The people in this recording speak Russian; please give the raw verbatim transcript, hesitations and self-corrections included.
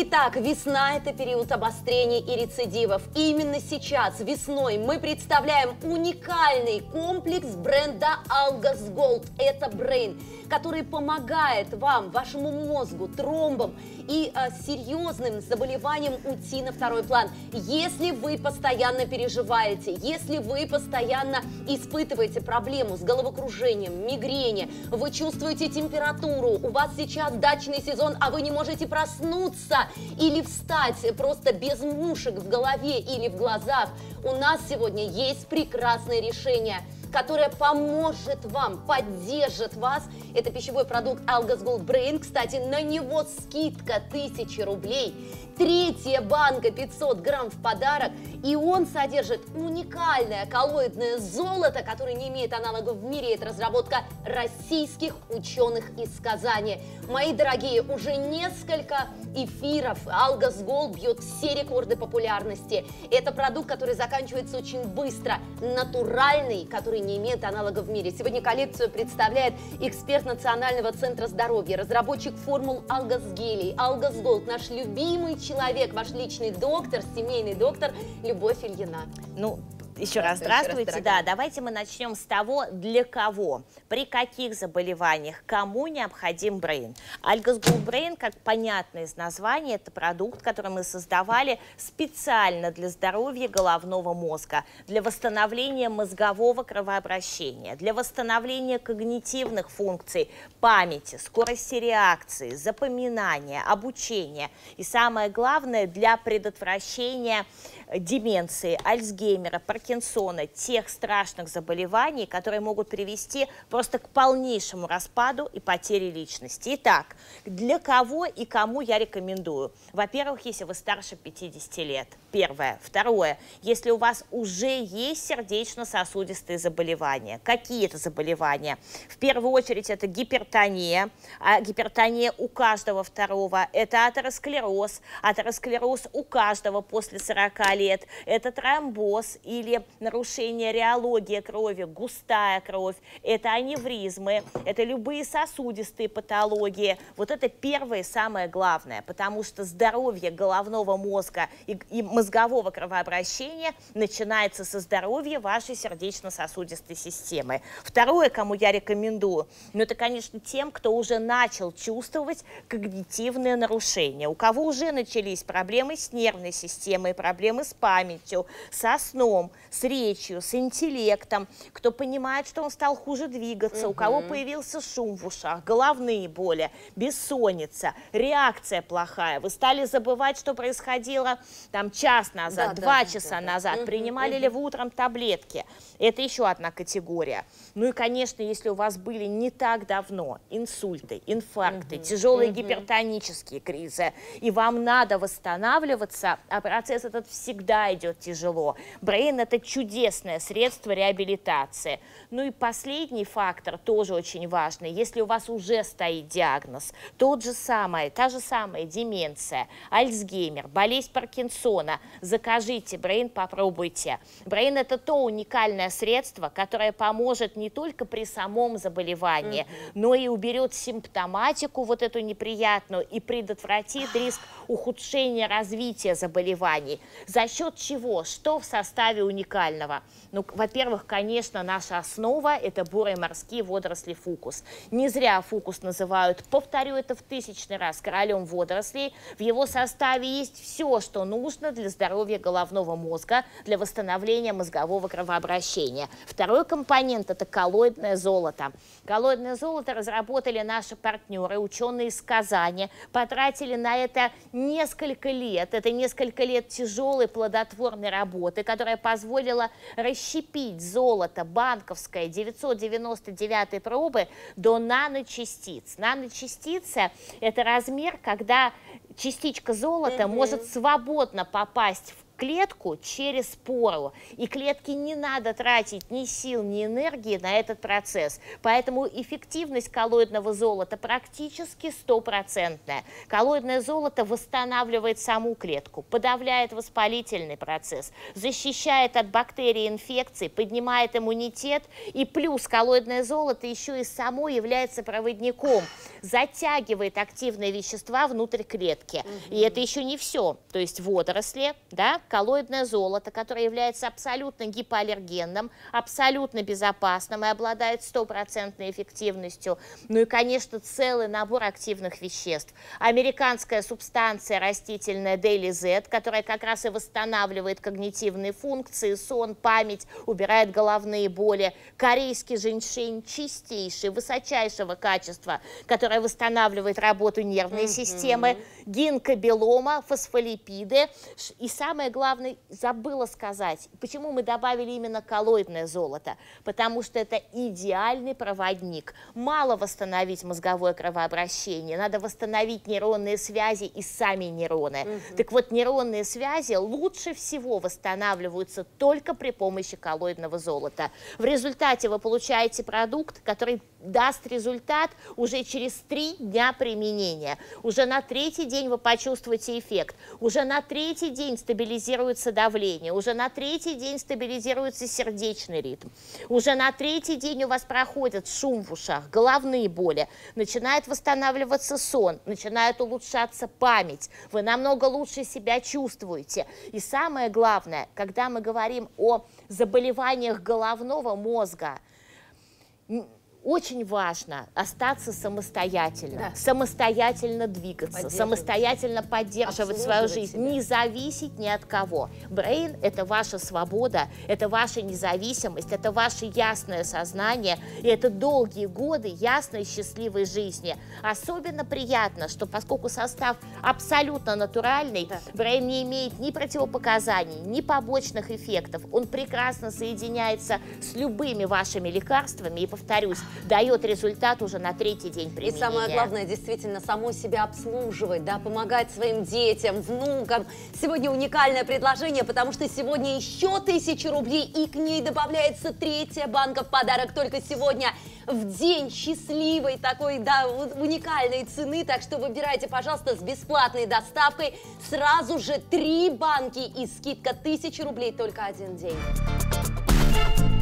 Итак, весна – это период обострения и рецидивов. И именно сейчас, весной, мы представляем уникальный комплекс бренда Algaz Gold. Это Brain, который помогает вам, вашему мозгу, тромбам и а, серьезным заболеваниям уйти на второй план. Если вы постоянно переживаете, если вы постоянно испытываете проблему с головокружением, мигрени, вы чувствуете температуру, у вас сейчас дачный сезон, а вы не можете проснуться или встать просто без мушек в голове или в глазах, у нас сегодня есть прекрасное решение, которое поможет вам, поддержит вас. Это пищевой продукт Algaz Gold Brain. Кстати, на него скидка тысяча рублей. Третья банка пятьсот грамм в подарок. И он содержит уникальное коллоидное золото, которое не имеет аналогов в мире. Это разработка российских ученых из Казани. Мои дорогие, уже несколько эфиров Algaz Gold бьет все рекорды популярности. Это продукт, который заканчивается очень быстро. Натуральный, который не имеет аналогов в мире. Сегодня коллекцию представляет эксперт Национального центра здоровья, разработчик формул Algaz гелей, Algaz Gold, наш любимый человек, ваш личный доктор, семейный доктор Любовь Ильина. Ну, еще раз здравствуйте. Раз, да, давайте мы начнем с того, для кого, при каких заболеваниях, кому необходим Brain. Algaz Gold Brain, как понятно из названия, это продукт, который мы создавали специально для здоровья головного мозга, для восстановления мозгового кровообращения, для восстановления когнитивных функций, памяти, скорости реакции, запоминания, обучения и, самое главное, для предотвращения деменции, Альцгеймера, Паркинсона, тех страшных заболеваний, которые могут привести просто к полнейшему распаду и потере личности. Итак, для кого и кому я рекомендую? Во-первых, если вы старше пятидесяти лет. Первое. Второе. Если у вас уже есть сердечно-сосудистые заболевания. Какие это заболевания? В первую очередь это гипертония. А гипертония у каждого второго. Это атеросклероз. Атеросклероз у каждого после сорока лет. Это тромбоз или нарушение реологии крови, густая кровь. Это аневризмы. Это любые сосудистые патологии. Вот это первое и самое главное. Потому что здоровье головного мозга и, и мозгового кровообращения начинается со здоровья вашей сердечно-сосудистой системы. Второе, кому я рекомендую, ну это, конечно, тем, кто уже начал чувствовать когнитивные нарушения, у кого уже начались проблемы с нервной системой, проблемы с памятью, со сном, с речью, с интеллектом, кто понимает, что он стал хуже двигаться, угу. у кого появился шум в ушах, головные боли, бессонница, реакция плохая, вы стали забывать, что происходило там час назад, да, два да, часа да, назад, да. принимали угу. ли вы утром таблетки. Это еще одна категория. Ну и, конечно, если у вас были не так давно инсульты, инфаркты, угу. тяжелые угу. гипертонические кризы, и вам надо восстанавливаться, а процесс этот всегда идет тяжело. Brain – это чудесное средство реабилитации. Ну и последний фактор тоже очень важный. Если у вас уже стоит диагноз, тот же самый, та же самая деменция, Альцгеймер, болезнь Паркинсона, закажите Brain, попробуйте. Brain – это то уникальное средство, которое поможет не только при самом заболевании, mm-hmm. но и уберет симптоматику вот эту неприятную и предотвратит риск ухудшения развития заболеваний. За счет чего? Что в составе уникального? Ну, во-первых, конечно, наша основа – это бурые морские водоросли фукус. Не зря фукус называют, повторю это в тысячный раз, королем водорослей. В его составе есть все, что нужно для здоровья головного мозга, для восстановления мозгового кровообращения. Второй компонент – это коллоидное золото. Коллоидное золото разработали наши партнеры, ученые из Казани, потратили на это несколько лет. Это несколько лет тяжелой плодотворной работы, которая позволила расщепить золото банковское девятьсот девяносто девятой пробы до наночастиц. Наночастица – это размер, когда частичка золота mm-hmm. может свободно попасть в клетку через пору. И клетке не надо тратить ни сил, ни энергии на этот процесс. Поэтому эффективность коллоидного золота практически стопроцентная. Коллоидное золото восстанавливает саму клетку, подавляет воспалительный процесс, защищает от бактерий и инфекций, поднимает иммунитет. И плюс коллоидное золото еще и само является проводником затягивает активные вещества внутрь клетки. Угу. И это еще не все. То есть водоросли, да, коллоидное золото, которое является абсолютно гипоаллергенным, абсолютно безопасным и обладает стопроцентной эффективностью. Ну и, конечно, целый набор активных веществ. Американская субстанция растительная Daily Z, которая как раз и восстанавливает когнитивные функции, сон, память, убирает головные боли. Корейский женьшень чистейший, высочайшего качества, которая восстанавливает работу нервной mm-hmm. системы. Гинкобелома, фосфолипиды. И самое главное, забыла сказать, почему мы добавили именно коллоидное золото. Потому что это идеальный проводник. Мало восстановить мозговое кровообращение, надо восстановить нейронные связи и сами нейроны. Угу. Так вот, нейронные связи лучше всего восстанавливаются только при помощи коллоидного золота. В результате вы получаете продукт, который даст результат уже через три дня применения. Уже на третий день вы почувствуете эффект. Уже на третий день стабилизируется давление. Уже на третий день стабилизируется сердечный ритм. Уже на третий день у вас проходит шум в ушах, головные боли. Начинает восстанавливаться сон, начинает улучшаться память. Вы намного лучше себя чувствуете. И самое главное, когда мы говорим о заболеваниях головного мозга, очень важно остаться самостоятельно, да. самостоятельно двигаться, самостоятельно поддерживать свою жизнь, себя. Не зависеть ни от кого. Брейн – это ваша свобода, это ваша независимость, это ваше ясное сознание, и это долгие годы ясной, счастливой жизни. Особенно приятно, что поскольку состав абсолютно натуральный, да. Брейн не имеет ни противопоказаний, ни побочных эффектов. Он прекрасно соединяется с любыми вашими лекарствами, и, повторюсь, дает результат уже на третий день применения. И самое главное, действительно, само себя обслуживать, да, помогать своим детям, внукам. Сегодня уникальное предложение, потому что сегодня еще тысяча рублей, и к ней добавляется третья банка в подарок только сегодня, в день счастливой такой, да, уникальной цены. Так что выбирайте, пожалуйста, с бесплатной доставкой сразу же три банки, и скидка тысяча рублей только один день.